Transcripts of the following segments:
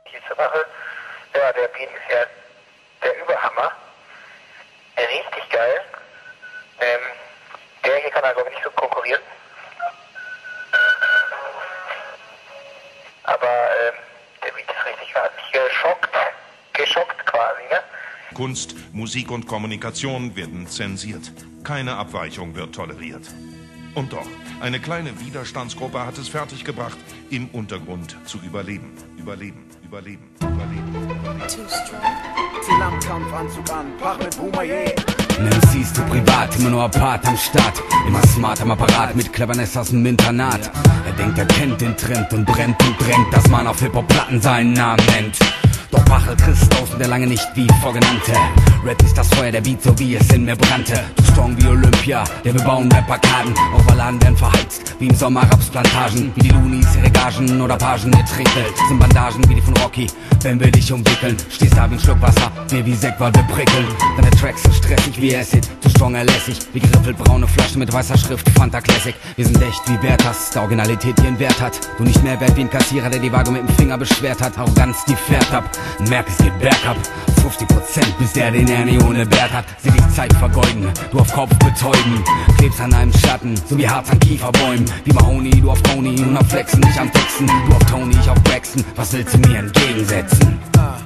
Diese Woche, ja, der Beat ist ja der Überhammer. Richtig geil. Der hier kann also nicht so konkurrieren. Aber der Beat ist richtig, hat mich geschockt quasi, ne? Kunst, Musik und Kommunikation werden zensiert. Keine Abweichung wird toleriert. Und doch, eine kleine Widerstandsgruppe hat es fertiggebracht, im Untergrund zu überleben. Überleben. Zieh Lampenkampfanzug an, Pach mit Boumaier. Siehst du privat, immer nur apart am Start. Immer smart am Apparat, mit Cleverness aus dem Internat. Er denkt, er kennt den Trend und brennt und drängt, dass man auf Hip-Hop-Platten seinen Namen nennt. Doch Bachel Christausen, der lange nicht wie vorgenannte. Rap ist das Feuer, der Beat, so wie es in mir brannte. Du strong wie Olympia, der wir bauen Rap-Arkaden. Auch Balladen werden verheizt, wie im Sommer Rapsplantagen. Wie die Loonies, ihre Gagen oder Pagen, ihr Trinkgeld sind Bandagen wie die von Rocky. Wenn wir dich umwickeln, stehst da wie ein Schluck Wasser, wir wie Sekt, weil wir prickeln. Deine Tracks sind stressig wie Acid, zu strong erlässig. Wie geriffelt braune Flaschen mit weißer Schrift, Fanta Classic. Wir sind echt wie Werthas, der Originalität ihren Wert hat. Du nicht mehr wert wie ein Kassierer, der die Waage mit dem Finger beschwert hat. Arroganz, die fährt ab, merk es geht bergab. 50%, bis der den er nie ohne Bert hat. Seh dich Zeit vergeuden, du auf Kopf betäuben. Klebst an einem Schatten, so wie Harz an Kieferbäumen. Wie Mahoney, du auf Tony und auf Flexen, ich am Texten. Du auf Tony, ich auf Braxton, was willst du mir entgegensetzen?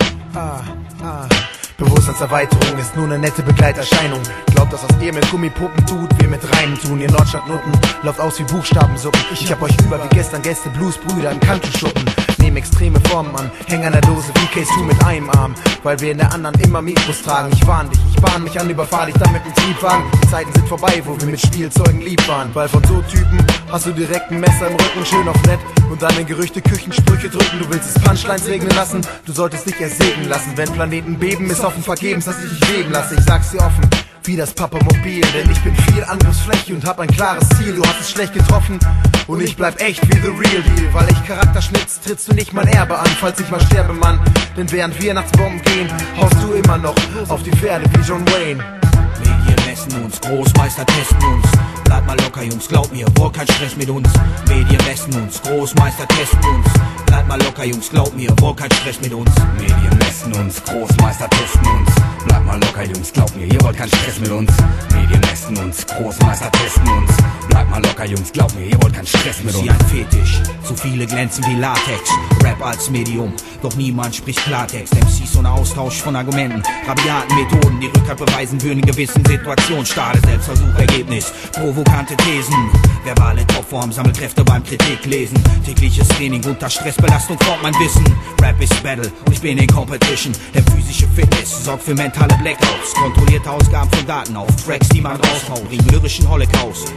Bewusstseinserweiterung ist nur eine nette Begleiterscheinung. Glaubt, dass aus ihr mit Gummipuppen tut, wir mit Reimen tun. Ihr Nordstadtnutten läuft aus wie Buchstabensuppen. Ich hab euch über wie gestern Gäste Bluesbrüder im Kantenschuppen. Nehmen extreme Formen an, häng an der Dose wie Case 2 mit einem Arm. Weil wir in der anderen immer Mikros tragen. Ich warn dich, ich bahn mich an, überfahr dich dann mit dem Triebwagen. Die Zeiten sind vorbei, wo wir mit Spielzeugen lieb waren. Weil von so Typen hast du direkt ein Messer im Rücken, schön auf nett. Und dann in Gerüchte Küchensprüche drücken. Du willst es Punchlines regnen lassen, du solltest dich ersegnen lassen. Wenn Planeten beben, ist offen vergebens, dass ich dich leben lasse. Ich sag's dir offen, wie das Papamobil. Denn ich bin viel Angriffsfläche und hab ein klares Ziel. Du hast es schlecht getroffen und ich bleib echt wie the real deal. Weil ich Charakter schnitz, trittst du nicht mein Erbe an, falls ich mal sterbe, Mann. Denn während wir nachts Bomben gehen, haust du immer noch auf die Pferde wie John Wayne. Medien messen uns, Großmeister testen uns. Bleib mal locker, Jungs, glaub mir, war kein Stress mit uns. Medien messen uns, Großmeister testen uns. Bleib mal locker, Jungs, glaub mir, war kein Stress mit uns. Medien messen uns, Großmeister testen uns. Bleib mal locker, Jungs, glaub mir, ihr wollt keinen Stress mit uns. Medien messen uns, Großmeister testen uns. Bleib mal locker, Jungs, glaub mir, ihr wollt keinen Stress mit uns. Sie ein Fetisch, zu viele glänzen wie Latex. Rap als Medium, doch niemand spricht Klartext. MCs ohne Austausch von Argumenten, rabiaten Methoden, die Rückhalt beweisen für in gewissen Situationen. Stade Selbstversuch, Ergebnis, provokante Thesen. Verbale Topform, sammelt Kräfte beim Kritik lesen. Tägliches Training unter Stressbelastung formt mein Wissen. Rap ist Battle und ich bin in Competition. Denn physische Fitness sorgt für mentale Blackouts. Kontrollierte Ausgaben von Daten auf Tracks, die man raushaut. Im lyrischen Holocaust.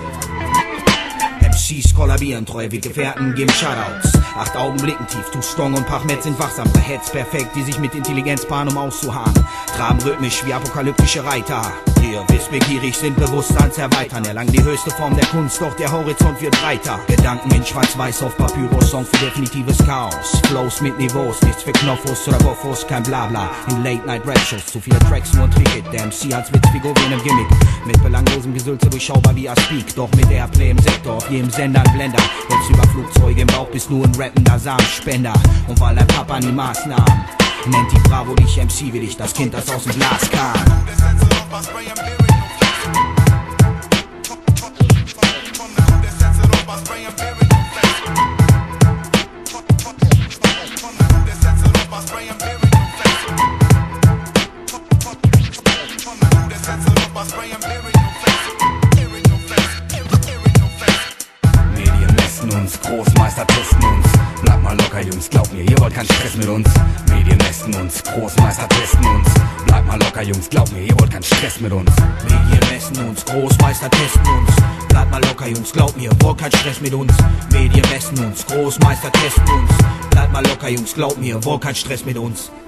MCs kollabieren, treue wie Gefährten geben Shoutouts. 8 Augen blicken tief, too strong und Pachmet sind wachsam. Heads perfekt, die sich mit Intelligenz paaren, um auszuharren. Traben rhythmisch wie apokalyptische Reiter. Ihr wissbegierig sind Bewusstseinserweitern. Erlangen die höchste Form der Kunst, doch der Horizont wird breiter. Gedanken in schwarz-weiß auf Papyrus, Song für definitives Chaos. Flows mit Niveaus, nichts für Knoffos oder Boffos, kein Blabla. In Late-Night-Rap-Shows, zu viele Tracks, nur ein Tricket. Der MC als Witzfigur wie einem Gimmick. Mit belanglosem Gesülze durchschaubar wie Speak. Doch mit Airplay im Sektor, auf jedem Sender ein Blender. Jetzt über Flugzeuge im Bauch bist nur ein rappender Samenspender. Und weil dein Papa nie Maßnahmen nennt die Bravo dich MC, will ich das Kind, das aus dem Glas kam. Medien messen uns, Großmeister testen uns. Bleib mal locker, Jungs, glaub mir, ihr wollt keinen Stress mit uns. Medien messen uns, Großmeister testen uns. Bleib mal locker, Jungs, glaub mir, ihr wollt keinen Stress mit uns. Medien messen uns, Großmeister testen uns. Bleib mal locker, Jungs, glaub mir, war kein Stress mit uns. Medien messen uns, Großmeister testen uns. Bleib mal locker, Jungs, glaub mir, war kein Stress mit uns.